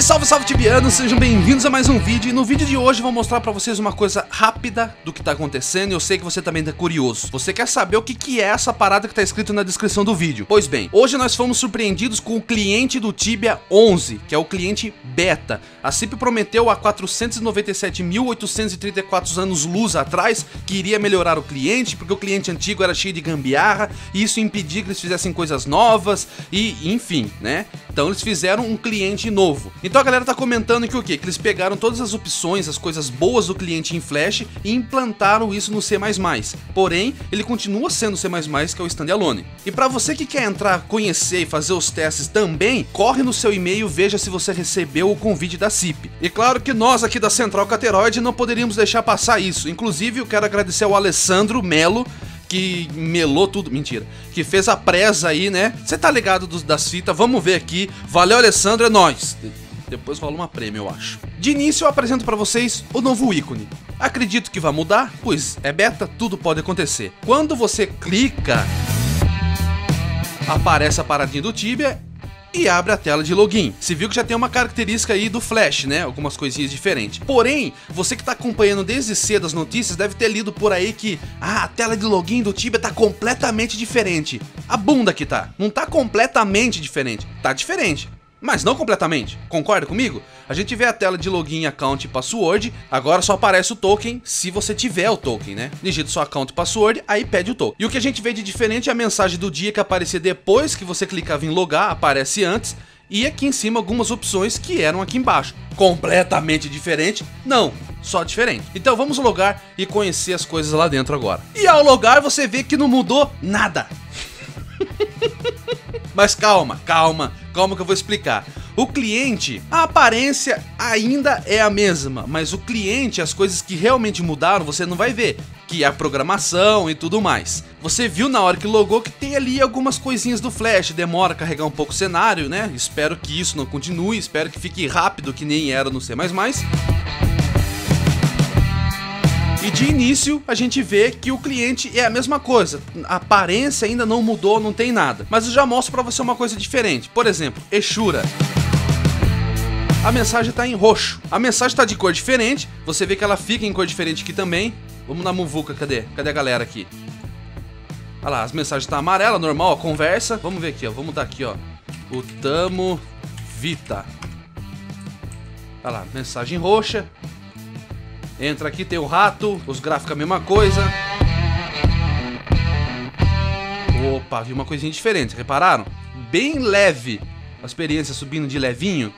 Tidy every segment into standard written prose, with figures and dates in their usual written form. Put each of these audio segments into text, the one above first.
salve, salve tibianos, sejam bem-vindos a mais um vídeo. E no vídeo de hoje eu vou mostrar pra vocês uma coisa rápida do que tá acontecendo. E eu sei que você também tá curioso. Você quer saber o que é essa parada que tá escrito na descrição do vídeo? Pois bem, hoje nós fomos surpreendidos com o cliente do Tibia 11, que é o cliente beta. A CIP prometeu há 497.834 anos-luz atrás que iria melhorar o cliente, porque o cliente antigo era cheio de gambiarra e isso impedia que eles fizessem coisas novas e enfim, né? Então eles fizeram um cliente novo. Então a galera tá comentando que o quê? Que eles pegaram todas as opções, as coisas boas do cliente em Flash e implantaram isso no C++. Porém, ele continua sendo o C++, que é o standalone. E pra você que quer entrar, conhecer e fazer os testes também, corre no seu e-mail, veja se você recebeu o convite da CIP. E claro que nós aqui da Central Cateroide não poderíamos deixar passar isso. Inclusive eu quero agradecer ao Alessandro Melo, que melou tudo, mentira, que fez a presa aí, né? Você tá ligado das fitas, vamos ver aqui. Valeu, Alessandro, é nóis. Depois rola uma prêmio, eu acho. De início eu apresento pra vocês o novo ícone. Acredito que vai mudar, pois é beta, tudo pode acontecer. Quando você clica, aparece a paradinha do Tibia e abre a tela de login. Você viu que já tem uma característica aí do Flash, né? Algumas coisinhas diferentes. Porém, você que tá acompanhando desde cedo as notícias deve ter lido por aí que a tela de login do Tibia tá completamente diferente. A bunda que tá. Não tá completamente diferente. Tá diferente, mas não completamente. Concorda comigo? A gente vê a tela de login, account e password. Agora só aparece o token se você tiver o token, né? Digita sua account e password, aí pede o token. E o que a gente vê de diferente é a mensagem do dia que aparecia depois que você clicava em logar, aparece antes. E aqui em cima algumas opções que eram aqui embaixo. Completamente diferente? Não, só diferente. Então vamos logar e conhecer as coisas lá dentro agora. E ao logar você vê que não mudou nada. Mas calma que eu vou explicar. O cliente, a aparência ainda é a mesma, mas o cliente, as coisas que realmente mudaram, você não vai ver, que é a programação e tudo mais. Você viu na hora que logou que tem ali algumas coisinhas do Flash, demora a carregar um pouco o cenário, né? Espero que isso não continue, espero que fique rápido que nem era no C++. E de início a gente vê que o cliente é a mesma coisa, a aparência ainda não mudou, não tem nada. Mas eu já mostro pra você uma coisa diferente. Por exemplo, Eshura. A mensagem tá em roxo. A mensagem tá de cor diferente, você vê que ela fica em cor diferente aqui também. Vamos na muvuca, cadê? Cadê a galera aqui? Olha lá, as mensagens tá amarela, normal, a conversa. Vamos ver aqui, ó, vamos dar aqui, ó. O Tamo Vita. Olha lá, mensagem roxa. Entra aqui, tem o rato, os gráficos a mesma coisa. Opa, vi uma coisinha diferente, repararam? Bem leve, a experiência subindo de levinho.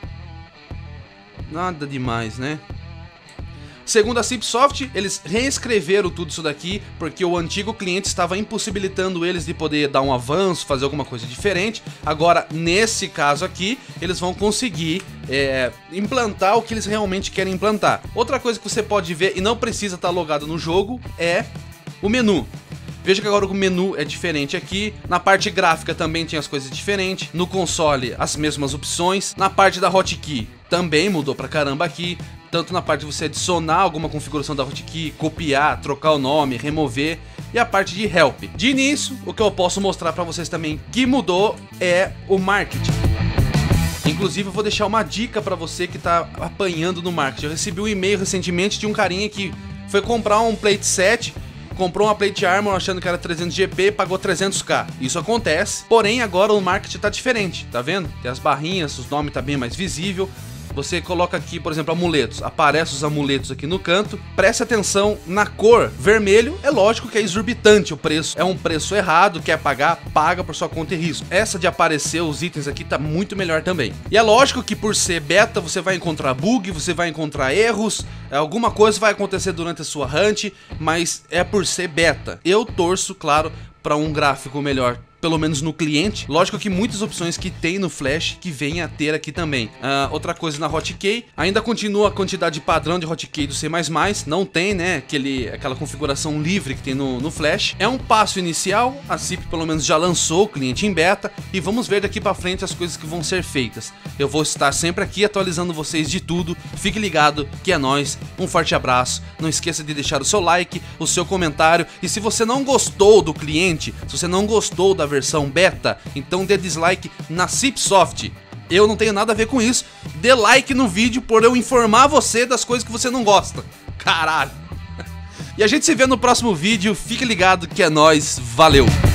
Nada demais, né? Segundo a CipSoft, eles reescreveram tudo isso daqui porque o antigo cliente estava impossibilitando eles de poder dar um avanço, fazer alguma coisa diferente. Agora, nesse caso aqui, eles vão conseguir implantar o que eles realmente querem implantar. Outra coisa que você pode ver e não precisa estar logado no jogo é o menu. Veja que agora o menu é diferente aqui. Na parte gráfica também tem as coisas diferentes. No console, as mesmas opções. Na parte da hotkey também mudou pra caramba aqui. Tanto na parte de você adicionar alguma configuração da hotkey, copiar, trocar o nome, remover. E a parte de help. De início, o que eu posso mostrar pra vocês também que mudou é o marketing. Inclusive eu vou deixar uma dica pra você que tá apanhando no marketing. Eu recebi um e-mail recentemente de um carinha que foi comprar um Plate 7, comprou uma Plate Armor achando que era 300 GP e pagou 300k. Isso acontece, porém agora o marketing tá diferente, tá vendo? Tem as barrinhas, os nomes tá bem mais visível. Você coloca aqui, por exemplo, amuletos. Aparece os amuletos aqui no canto. Preste atenção na cor. Vermelho, é lógico que é exorbitante o preço. É um preço errado, quer pagar, paga por sua conta e risco. Essa de aparecer os itens aqui tá muito melhor também. E é lógico que por ser beta, você vai encontrar bug, você vai encontrar erros. Alguma coisa vai acontecer durante a sua hunt, mas é por ser beta. Eu torço, claro, para um gráfico melhor, pelo menos no cliente. Lógico que muitas opções que tem no Flash que vem a ter aqui também. Outra coisa na hotkey, ainda continua a quantidade padrão de hotkey do C++, não tem, né, aquela configuração livre que tem no Flash. É um passo inicial, a CIP pelo menos já lançou o cliente em beta e vamos ver daqui pra frente as coisas que vão ser feitas. Eu vou estar sempre aqui atualizando vocês de tudo, fique ligado que é nóis, um forte abraço, não esqueça de deixar o seu like, o seu comentário e se você não gostou do cliente, se você não gostou da versão beta, então dê dislike na CipSoft. Eu não tenho nada a ver com isso. Dê like no vídeo por eu informar você das coisas que você não gosta. Caralho. E a gente se vê no próximo vídeo. Fique ligado que é nóis. Valeu.